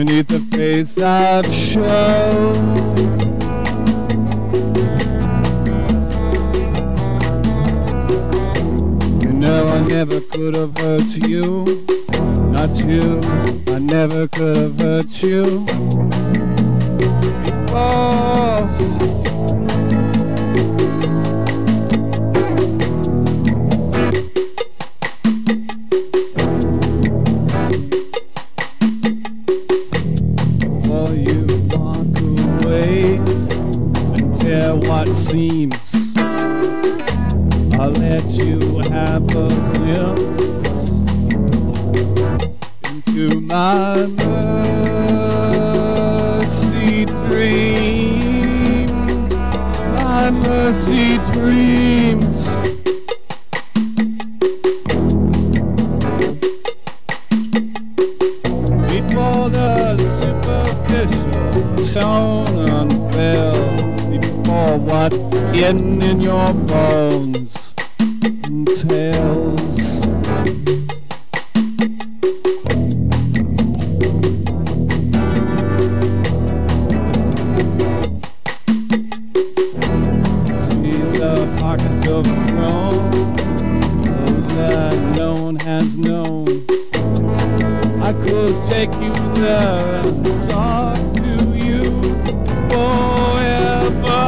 beneath the face I've shown. You know I never could have hurt you, not you. I never could have hurt you. Oh. Before you walk away and tear what seems, I'll let you have a glimpse into my mercy dreams, my mercy dreams. Before the superficial tone unveils, before what's hidden in your bones entails. See the pockets overgrown, those that no one has known. I could take you there and talk to you forever.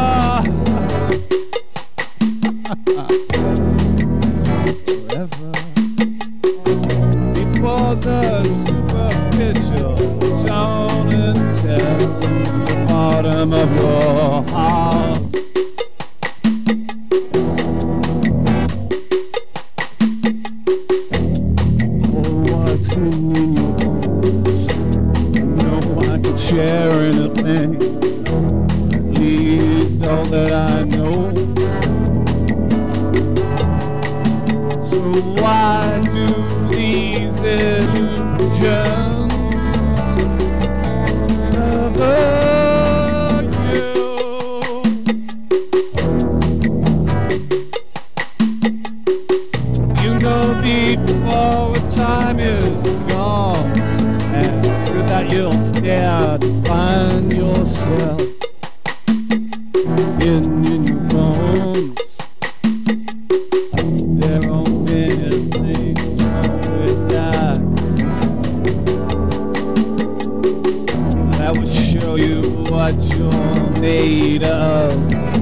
Forever. Before the superficial tone and tells the bottom of your heart. Share anything, at least all that I know. So why do these illusions cover you? You know before time is gone, that you'll stare to find yourself in your bones. There are many things wrong with that will show you what you're made of.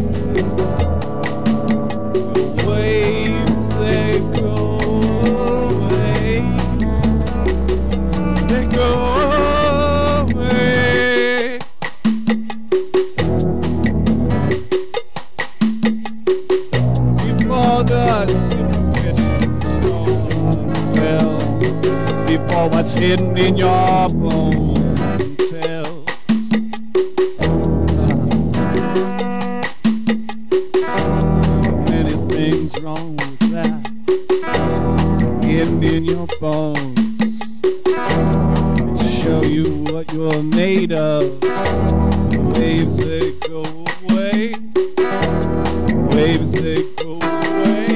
The waves, they go away, they go. Before what's hidden in your bones and tells. Many things wrong with that, hidden in your bones. It show you what you're made of. The waves, they go away. The waves, they go away.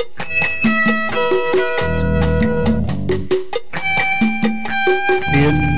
In